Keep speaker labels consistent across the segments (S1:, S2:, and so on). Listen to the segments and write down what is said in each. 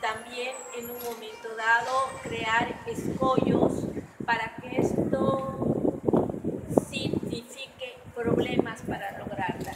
S1: también en un momento dado crear escollos para que esto signifique problemas para lograrla.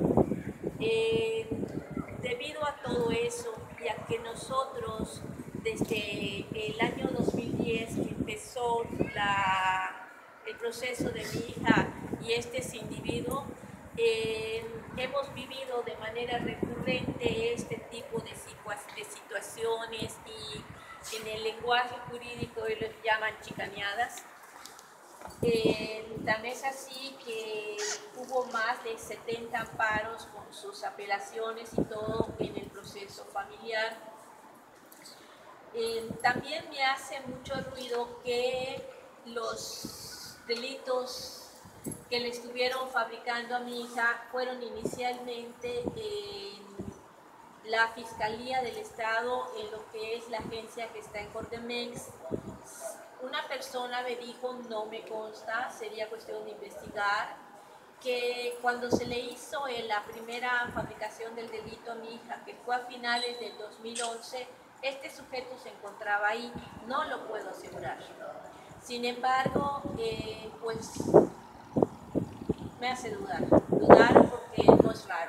S1: Debido a todo eso y a que nosotros desde el año 2010 que empezó el proceso de mi hija y este individuo, hemos vivido de manera recurrente este tipo de situaciones y en el lenguaje jurídico ellos llaman chicaneadas. Tan es así que hubo más de 70 amparos con sus apelaciones y todo en el proceso familiar. También me hace mucho ruido que los delitos que le estuvieron fabricando a mi hija fueron inicialmente en la Fiscalía del Estado, en lo que es la agencia que está en Cortemex. Una persona me dijo, no me consta, sería cuestión de investigar, que cuando se le hizo la primera fabricación del delito a mi hija, que fue a finales del 2011, este sujeto se encontraba ahí, no lo puedo asegurar. Sin embargo, pues me hace dudar porque no es raro.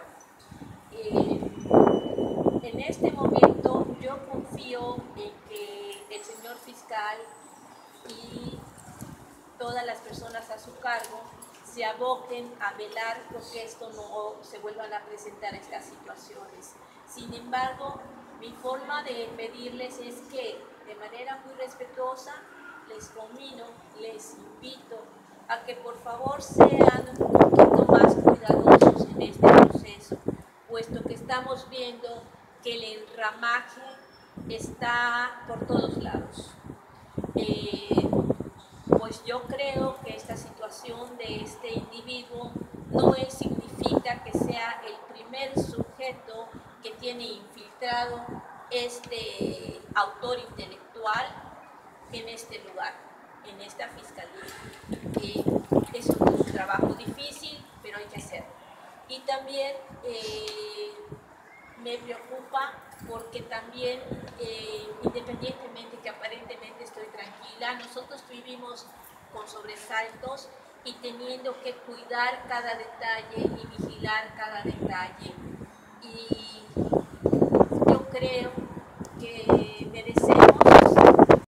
S1: En este momento yo confío en que el señor fiscal y todas las personas a su cargo se aboquen a velar porque esto no se vuelvan a presentar estas situaciones. Sin embargo, mi forma de pedirles es que de manera muy respetuosa les conmino, les invito a que por favor sean un poquito más cuidadosos en este proceso, puesto que estamos viendo que el enramaje está por todos lados. Pues yo creo que esta situación de este individuo no significa que sea el primer sujeto que tiene infiltrado este autor intelectual en este lugar, en esta fiscalía. Es un trabajo difícil, pero hay que hacerlo. Y también me preocupa porque también, independientemente que aparentemente estoy tranquila, nosotros vivimos con sobresaltos y teniendo que cuidar cada detalle y vigilar cada detalle. Y yo creo